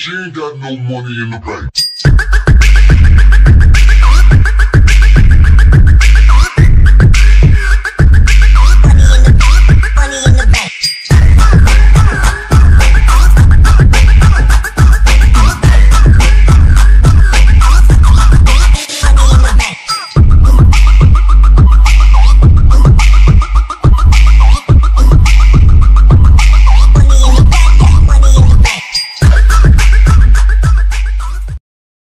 she ain't got no money in the bank.